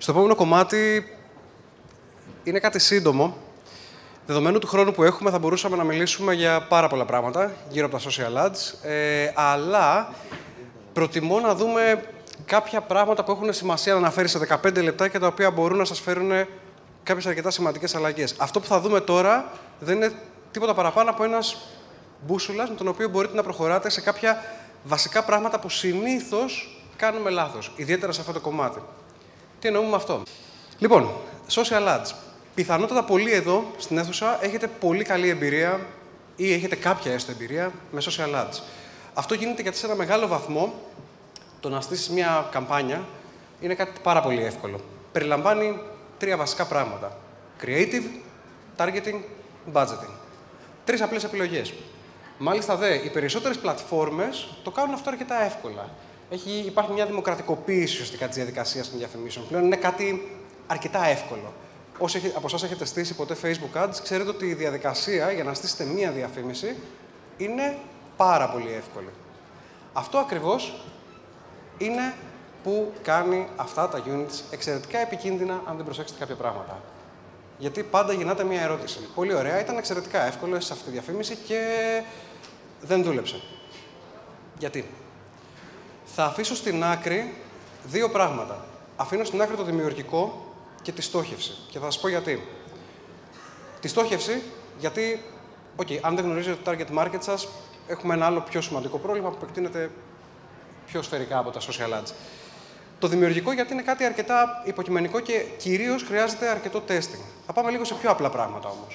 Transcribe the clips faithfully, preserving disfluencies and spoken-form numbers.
Στο επόμενο κομμάτι είναι κάτι σύντομο. Δεδομένου του χρόνου που έχουμε, θα μπορούσαμε να μιλήσουμε για πάρα πολλά πράγματα γύρω από τα social ads, ε, αλλά προτιμώ να δούμε κάποια πράγματα που έχουν σημασία να αναφέρει σε δεκαπέντε λεπτά και τα οποία μπορούν να σας φέρουν κάποιες αρκετά σημαντικές αλλαγές. Αυτό που θα δούμε τώρα δεν είναι τίποτα παραπάνω από ένας μπούσουλας με τον οποίο μπορείτε να προχωράτε σε κάποια βασικά πράγματα που συνήθως κάνουμε λάθος, ιδιαίτερα σε αυτό το κομμάτι. Τι εννοούμε με αυτό? Λοιπόν, social ads. Πιθανότατα πολλοί εδώ στην αίθουσα έχετε πολύ καλή εμπειρία ή έχετε κάποια έστω εμπειρία με social ads. Αυτό γίνεται γιατί σε ένα μεγάλο βαθμό το να στήσεις μια καμπάνια είναι κάτι πάρα πολύ εύκολο. Περιλαμβάνει τρία βασικά πράγματα. Creative, targeting, budgeting. Τρεις απλές επιλογές. Μάλιστα δε, οι περισσότερες πλατφόρμες το κάνουν αυτό αρκετά εύκολα. Έχει, υπάρχει μια δημοκρατικοποίηση ουσιαστικά της διαδικασίας των διαφημίσεων. Πλέον είναι κάτι αρκετά εύκολο. Όσοι από εσάς έχετε στήσει ποτέ Facebook Ads, ξέρετε ότι η διαδικασία για να στήσετε μία διαφήμιση είναι πάρα πολύ εύκολη. Αυτό ακριβώς είναι που κάνει αυτά τα units εξαιρετικά επικίνδυνα αν δεν προσέξετε κάποια πράγματα. Γιατί πάντα γυρνάτε μία ερώτηση. Πολύ ωραία, ήταν εξαιρετικά εύκολο σε αυτή τη διαφήμιση και δεν δούλεψε. Γιατί? Θα αφήσω στην άκρη δύο πράγματα. Αφήνω στην άκρη το δημιουργικό και τη στόχευση. Και θα σας πω γιατί. Τη στόχευση, γιατί, okay, αν δεν γνωρίζετε το target market σας, έχουμε ένα άλλο πιο σημαντικό πρόβλημα που επεκτείνεται πιο σφαιρικά από τα social ads. Το δημιουργικό, γιατί είναι κάτι αρκετά υποκειμενικό και κυρίως χρειάζεται αρκετό testing. Θα πάμε λίγο σε πιο απλά πράγματα όμως.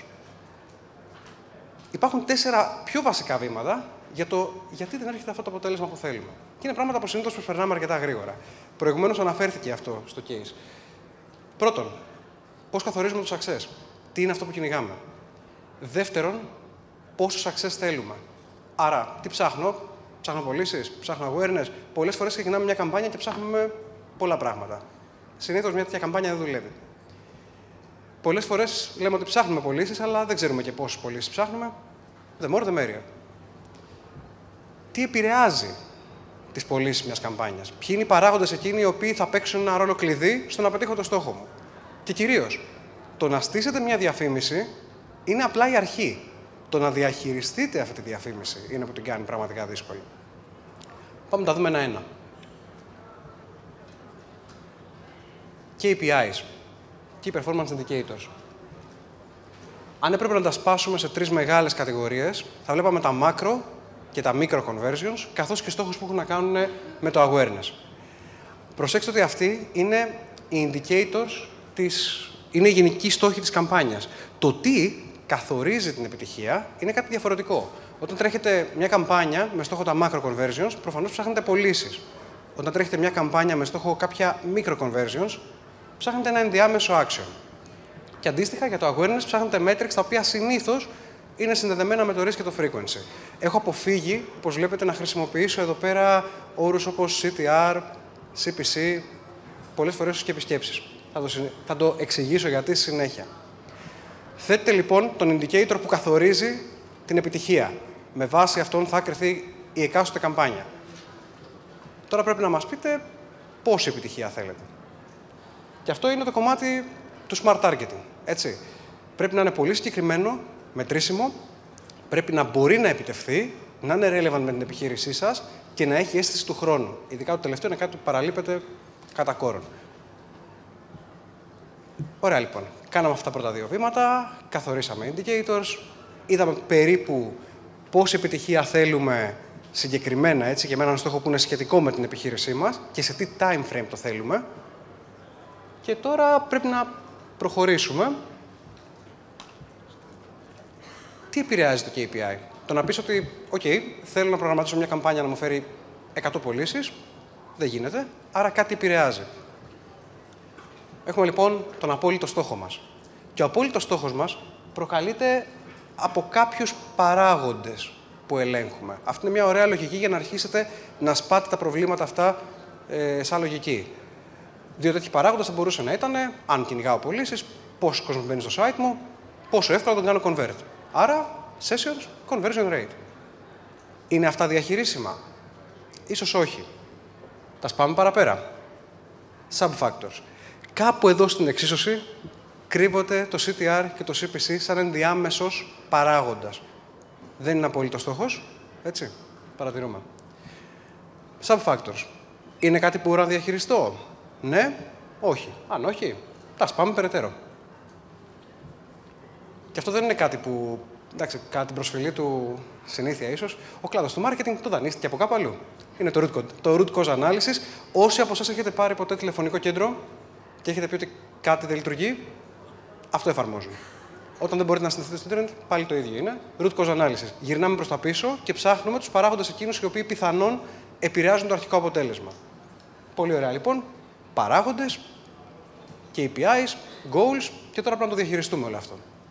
Υπάρχουν τέσσερα πιο βασικά βήματα για το γιατί δεν έρχεται αυτό το αποτέλεσμα που θέλουμε. Και είναι πράγματα που συνήθως προσπερνάμε αρκετά γρήγορα. Προηγουμένως αναφέρθηκε αυτό στο case. Πρώτον, πώς καθορίζουμε το success. Τι είναι αυτό που κυνηγάμε. Δεύτερον, πόσο success θέλουμε. Άρα, τι ψάχνω. Ψάχνω πωλήσεις, ψάχνω awareness. Πολλές φορές ξεκινάμε μια καμπάνια και ψάχνουμε πολλά πράγματα. Συνήθως μια τέτοια καμπάνια δεν δουλεύει. Πολλές φορές λέμε ότι ψάχνουμε πωλήσεις, αλλά δεν ξέρουμε και πόσες πωλήσεις ψάχνουμε. The more the merrier. Τι επηρεάζει τις πωλήσεις μιας καμπάνιας. Ποιοι είναι οι παράγοντες εκείνοι οι οποίοι θα παίξουν ένα ρόλο κλειδί στο να πετύχω το στόχο μου. Και κυρίως, το να στήσετε μια διαφήμιση είναι απλά η αρχή. Το να διαχειριστείτε αυτή τη διαφήμιση είναι που την κάνει πραγματικά δύσκολη. Πάμε να τα δούμε ένα-ένα. κέι πι άις. Key Performance Indicators. Αν έπρεπε να τα σπάσουμε σε τρεις μεγάλες κατηγορίες, θα βλέπαμε τα macro και τα micro conversions, καθώς και στόχους που έχουν να κάνουν με το awareness. Προσέξτε ότι αυτοί είναι οι indicators, της... είναι οι γενικοί στόχοι της καμπάνιας. Το τι καθορίζει την επιτυχία είναι κάτι διαφορετικό. Όταν τρέχετε μια καμπάνια με στόχο τα macro conversions, προφανώς ψάχνετε πωλήσεις. Όταν τρέχετε μια καμπάνια με στόχο κάποια micro conversions, ψάχνετε ένα ενδιάμεσο action. Και αντίστοιχα για το awareness ψάχνετε metrics τα οποία συνήθως είναι συνδεδεμένα με το risk και το frequency. Έχω αποφύγει, όπως βλέπετε, να χρησιμοποιήσω εδώ πέρα όρους όπως σι τι αρ, σι πι σι, πολλές φορές και επισκέψεις. Θα το, θα το εξηγήσω γιατί στη συνέχεια. Θέτετε λοιπόν τον indicator που καθορίζει την επιτυχία. Με βάση αυτόν θα κρυθεί η εκάστοτε καμπάνια. Τώρα πρέπει να μας πείτε πόση επιτυχία θέλετε. Και αυτό είναι το κομμάτι του smart targeting. Έτσι. Πρέπει να είναι πολύ συγκεκριμένο, μετρήσιμο, πρέπει να μπορεί να επιτευχθεί, να είναι relevant με την επιχείρησή σας και να έχει αίσθηση του χρόνου. Ειδικά το τελευταίο είναι κάτι που παραλείπεται κατά κόρον. Ωραία λοιπόν. Κάναμε αυτά τα πρώτα δύο βήματα, καθορίσαμε indicators, είδαμε περίπου πόση επιτυχία θέλουμε συγκεκριμένα, έτσι, και με έναν στόχο που είναι σχετικό με την επιχείρησή μας και σε τι time frame το θέλουμε. Και τώρα πρέπει να προχωρήσουμε. Τι επηρεάζει το κέι πι άι? Το να πεις ότι, OK, θέλω να προγραμματίσω μια καμπάνια να μου φέρει εκατό πωλήσεις, δεν γίνεται, άρα κάτι επηρεάζει. Έχουμε λοιπόν τον απόλυτο στόχο μας. Και ο απόλυτος στόχος μας προκαλείται από κάποιους παράγοντες που ελέγχουμε. Αυτή είναι μια ωραία λογική για να αρχίσετε να σπάτε τα προβλήματα αυτά ε, σαν λογική. Δύο τέτοιοι παράγοντες θα μπορούσε να ήταν, αν κυνηγάω πωλήσεις, πόσο κόσμο μπαίνει στο site μου, πόσο εύκολα τον κάνω convert. Άρα, sessions, conversion rate. Είναι αυτά διαχειρίσιμα? Ίσως όχι. Τα σπάμε παραπέρα. Sub-factors. Κάπου εδώ στην εξίσωση κρύβονται το σι τι αρ και το σι πι σι σαν ενδιάμεσος παράγοντας. Δεν είναι απόλυτο στόχος, έτσι, παρατηρούμε. Sub-factors. Είναι κάτι που μπορώ να διαχειριστώ? Ναι, όχι. Αν όχι, τα σπάμε περαιτέρω. Και αυτό δεν είναι κάτι που, εντάξει, κατά την προσφυλή του συνήθεια ίσως, ο κλάδος του marketing το δανείστηκε από κάπου αλλού. Είναι το root, το root cause analysis. Όσοι από εσάς έχετε πάρει ποτέ τηλεφωνικό κέντρο και έχετε πει ότι κάτι δεν λειτουργεί, αυτό εφαρμόζουν. Όταν δεν μπορείτε να συνδεθείτε στο Ιντερνετ, πάλι το ίδιο είναι. Root cause analysis. Γυρνάμε προς τα πίσω και ψάχνουμε τους παράγοντες εκείνους οι οποίοι πιθανόν επηρεάζουν το αρχικό αποτέλεσμα. Πολύ ωραία λοιπόν. Παράγοντες, κέι πι άις, goals και τώρα πρέπει να το διαχειριστούμε όλο αυτό.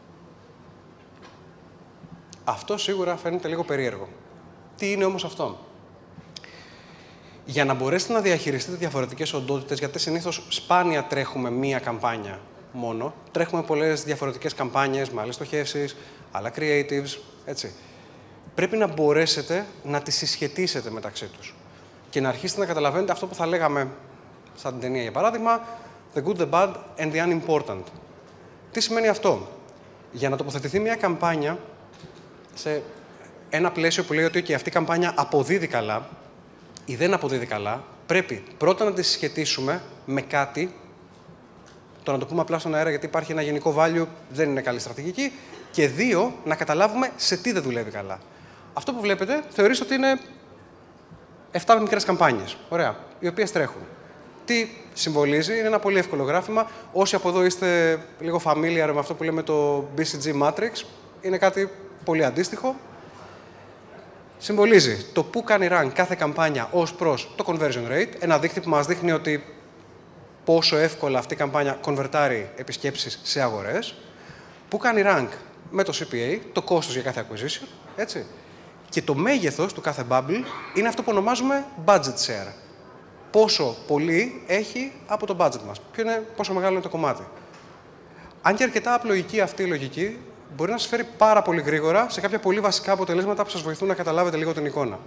Αυτό σίγουρα φαίνεται λίγο περίεργο. Τι είναι όμως αυτό? Για να μπορέσετε να διαχειριστείτε διαφορετικές οντότητες, γιατί συνήθως σπάνια τρέχουμε μία καμπάνια μόνο, τρέχουμε πολλές διαφορετικές καμπάνιες, με άλλες στοχεύσεις, άλλα creatives, έτσι. Πρέπει να μπορέσετε να τις συσχετίσετε μεταξύ τους και να αρχίσετε να καταλαβαίνετε αυτό που θα λέγαμε, σαν την ταινία για παράδειγμα, the good, the bad and the unimportant. Τι σημαίνει αυτό? Για να τοποθετηθεί μια καμπάνια σε ένα πλαίσιο που λέει ότι okay, αυτή η καμπάνια αποδίδει καλά ή δεν αποδίδει καλά, πρέπει πρώτα να τη συσχετίσουμε με κάτι. Το να το πούμε απλά στον αέρα γιατί υπάρχει ένα γενικό value δεν είναι καλή στρατηγική. Και δύο, να καταλάβουμε σε τι δεν δουλεύει καλά. Αυτό που βλέπετε θεωρείς ότι είναι εφτά μικρές καμπάνιες, ωραία, οι οποίες τρέχουν. Τι συμβολίζει? Είναι ένα πολύ εύκολο γράφημα. Όσοι από εδώ είστε λίγο familiar με αυτό που λέμε το μπι σι τζι Matrix, είναι κάτι πολύ αντίστοιχο. Συμβολίζει το που κάνει rank κάθε καμπάνια ως προς το conversion rate, ένα δείκτη που μας δείχνει ότι πόσο εύκολα αυτή η καμπάνια κονβερτάρει επισκέψεις σε αγορές, που κάνει rank με το σι πι έι, το κόστος για κάθε acquisition, έτσι. Και το μέγεθος του κάθε bubble είναι αυτό που ονομάζουμε budget share. Πόσο πολύ έχει από το budget μας, ποιο είναι, πόσο μεγάλο είναι το κομμάτι. Αν και αρκετά απλοϊκή αυτή η λογική, μπορεί να σας φέρει πάρα πολύ γρήγορα σε κάποια πολύ βασικά αποτελέσματα που σας βοηθούν να καταλάβετε λίγο την εικόνα.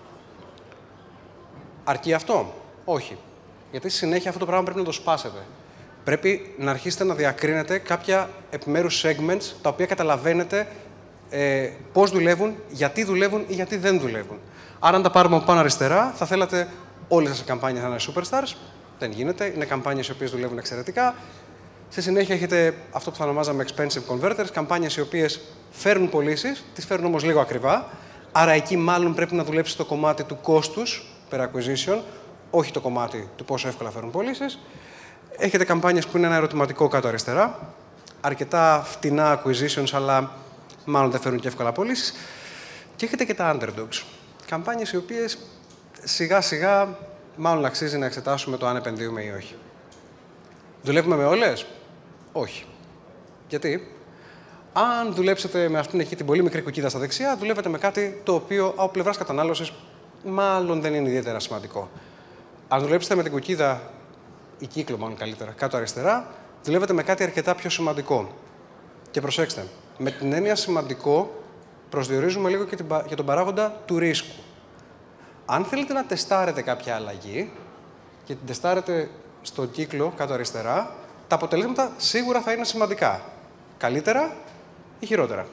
Αρκεί αυτό? Όχι. Γιατί στη συνέχεια αυτό το πράγμα πρέπει να το σπάσετε. Πρέπει να αρχίσετε να διακρίνετε κάποια επιμέρους segments, τα οποία καταλαβαίνετε ε, πώς δουλεύουν, γιατί δουλεύουν ή γιατί δεν δουλεύουν. Άρα, αν τα πάρουμε από πάνω αριστερά, θα θέλατε όλες σας οι καμπάνιες να είναι superstars. Δεν γίνεται. Είναι καμπάνιες οι οποίες δουλεύουν εξαιρετικά. Στη συνέχεια έχετε αυτό που θα ονομάζαμε expensive converters, καμπάνιες οι οποίες φέρνουν πωλήσεις, τις φέρνουν όμως λίγο ακριβά. Άρα, εκεί μάλλον πρέπει να δουλέψει το κομμάτι του κόστους per acquisition, όχι το κομμάτι του πόσο εύκολα φέρνουν πωλήσεις. Έχετε καμπάνιες που είναι ένα ερωτηματικό κάτω αριστερά. Αρκετά φτηνά acquisitions, αλλά μάλλον δεν φέρνουν και εύκολα πωλήσεις. Και έχετε και τα underdogs. Καμπάνιες οι οποίες σιγά-σιγά μάλλον αξίζει να εξετάσουμε το αν επενδύουμε ή όχι. Δουλεύουμε με όλες? Όχι. Γιατί? Αν δουλέψετε με αυτήν εκεί την πολύ μικρή κουκκίδα στα δεξιά, δουλεύετε με κάτι το οποίο από πλευράς κατανάλωσης μάλλον δεν είναι ιδιαίτερα σημαντικό. Αν δουλέψετε με την κουκκίδα, ή κύκλο μάλλον καλύτερα, κάτω αριστερά, δουλεύετε με κάτι αρκετά πιο σημαντικό. Και προσέξτε, με την έννοια σημαντικό προσδιορίζουμε λίγο και, την, και τον παράγοντα του ρίσκου. Αν θέλετε να τεστάρετε κάποια αλλαγή και την τεστάρετε στον κύκλο κάτω αριστερά, τα αποτελέσματα σίγουρα θα είναι σημαντικά. Καλύτερα ή χειρότερα.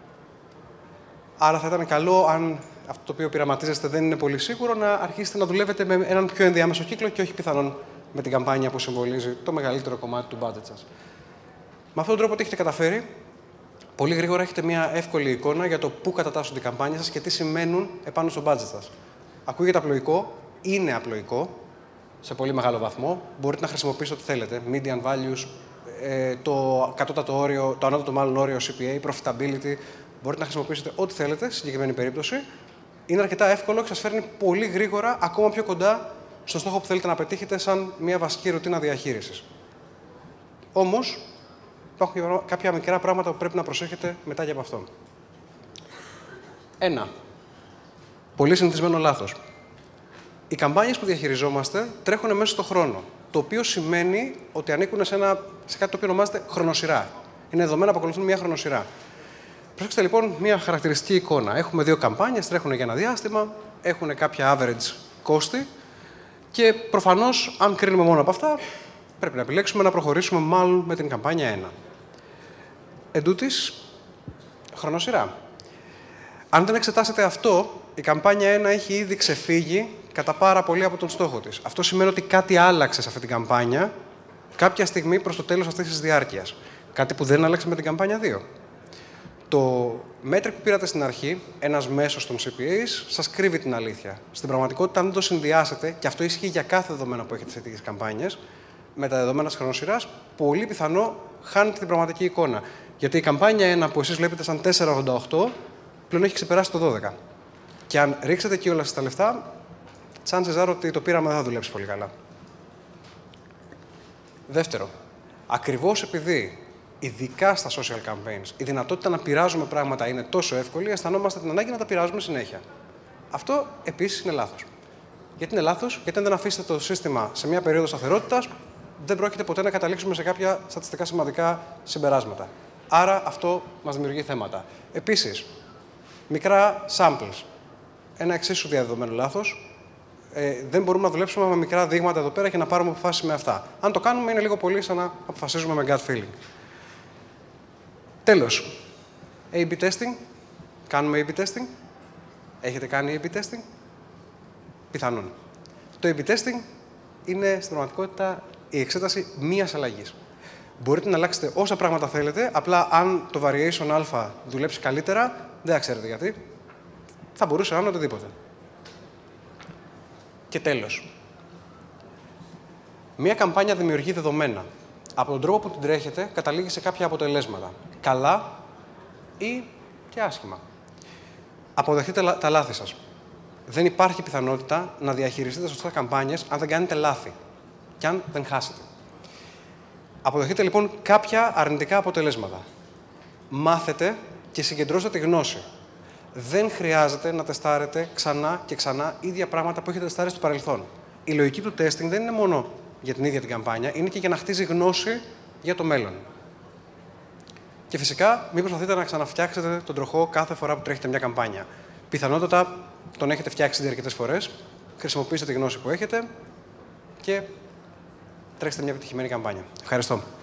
Άρα θα ήταν καλό, αν αυτό το οποίο πειραματίζεστε δεν είναι πολύ σίγουρο, να αρχίσετε να δουλεύετε με έναν πιο ενδιάμεσο κύκλο και όχι πιθανόν με την καμπάνια που συμβολίζει το μεγαλύτερο κομμάτι του budget σας. Με αυτόν τον τρόπο τι έχετε καταφέρει? Πολύ γρήγορα έχετε μια εύκολη εικόνα για το πού κατατάσσονται οι καμπάνιες σας και τι σημαίνουν επάνω στο budget σας. Ακούγεται απλοϊκό, είναι απλοϊκό σε πολύ μεγάλο βαθμό. Μπορείτε να χρησιμοποιήσετε ό,τι θέλετε. Median values, το κατώτατο όριο, το ανώτατο μάλλον όριο σι πι έι, profitability. Μπορείτε να χρησιμοποιήσετε ό,τι θέλετε στη συγκεκριμένη περίπτωση. Είναι αρκετά εύκολο και σας φέρνει πολύ γρήγορα ακόμα πιο κοντά στο στόχο που θέλετε να πετύχετε σαν μια βασική ρουτίνα διαχείρισης. Όμως, υπάρχουν κάποια μικρά πράγματα που πρέπει να προσέχετε μετά για από αυτό. Ένα. Πολύ συνηθισμένο λάθος. Οι καμπάνιες που διαχειριζόμαστε τρέχουν μέσα στον χρόνο. Το οποίο σημαίνει ότι ανήκουν σε, ένα, σε κάτι το οποίο ονομάζεται χρονοσυρά. Είναι δεδομένα που ακολουθούν μια χρονοσυρά. Προσέξτε λοιπόν μια χαρακτηριστική εικόνα. Έχουμε δύο καμπάνιες, τρέχουν για ένα διάστημα, έχουν κάποια average κόστη και προφανώς, αν κρίνουμε μόνο από αυτά, πρέπει να επιλέξουμε να προχωρήσουμε μάλλον με την καμπάνια ένα. Εν τούτης, χρονοσυρά. Αν δεν εξετάσετε αυτό, η καμπάνια ένα έχει ήδη ξεφύγει κατά πάρα πολύ από τον στόχο της. Αυτό σημαίνει ότι κάτι άλλαξε σε αυτή την καμπάνια κάποια στιγμή προς το τέλος αυτής της διάρκειας. Κάτι που δεν άλλαξε με την καμπάνια δύο. Το μέτρικ που πήρατε στην αρχή, ένας μέσος των σι πι έις, σας κρύβει την αλήθεια. Στην πραγματικότητα, αν δεν το συνδυάσετε, και αυτό ισχύει για κάθε δεδομένο που έχετε σε τέτοιες καμπάνιες, με τα δεδομένα της χρονοσυράς, πολύ πιθανό χάνετε την πραγματική εικόνα. Γιατί η καμπάνια ένα που εσείς βλέπετε σαν τέσσερα ογδόντα οκτώ, πλέον έχει ξεπεράσει το δώδεκα. Και αν ρίξετε κιόλας τα λεφτά, chances are ότι το πείραμα δεν θα δουλέψει πολύ καλά. Δεύτερο, ακριβώς επειδή ειδικά στα social campaigns η δυνατότητα να πειράζουμε πράγματα είναι τόσο εύκολη, αισθανόμαστε την ανάγκη να τα πειράζουμε συνέχεια. Αυτό επίσης είναι λάθος. Γιατί είναι λάθος? Γιατί αν δεν αφήσετε το σύστημα σε μια περίοδο σταθερότητας, δεν πρόκειται ποτέ να καταλήξουμε σε κάποια στατιστικά σημαντικά συμπεράσματα. Άρα αυτό μας δημιουργεί θέματα. Επίσης, μικρά samples. Ένα εξίσου διαδεδομένο λάθος. Ε, δεν μπορούμε να δουλέψουμε με μικρά δείγματα εδώ πέρα και να πάρουμε αποφάσεις με αυτά. Αν το κάνουμε, είναι λίγο πολύ σαν να αποφασίζουμε με gut feeling. Τέλος. έι μπι testing. Κάνουμε έι μπι testing. Έχετε κάνει έι μπι testing? Πιθανόν. Το έι μπι testing είναι στην πραγματικότητα η εξέταση μίας αλλαγής. Μπορείτε να αλλάξετε όσα πράγματα θέλετε, απλά αν το variation α δουλέψει καλύτερα, δεν θα ξέρετε γιατί, θα μπορούσε να είναι οτιδήποτε. Και τέλος. Μία καμπάνια δημιουργεί δεδομένα. Από τον τρόπο που την τρέχετε, καταλήγει σε κάποια αποτελέσματα. Καλά ή και άσχημα. Αποδεχτείτε τα λάθη σας. Δεν υπάρχει πιθανότητα να διαχειριστείτε σωστά καμπάνιες αν δεν κάνετε λάθη και αν δεν χάσετε. Αποδεχτείτε λοιπόν κάποια αρνητικά αποτελέσματα. Μάθετε και συγκεντρώστε τη γνώση. Δεν χρειάζεται να τεστάρετε ξανά και ξανά ίδια πράγματα που έχετε τεστάρει στο παρελθόν. Η λογική του testing δεν είναι μόνο για την ίδια την καμπάνια, είναι και για να χτίζει γνώση για το μέλλον. Και φυσικά, μην προσπαθείτε να ξαναφτιάξετε τον τροχό κάθε φορά που τρέχετε μια καμπάνια. Πιθανότατα τον έχετε φτιάξει ήδη αρκετές φορές, χρησιμοποιήστε τη γνώση που έχετε και τρέξτε μια επιτυχημένη καμπάνια. Ευχαριστώ.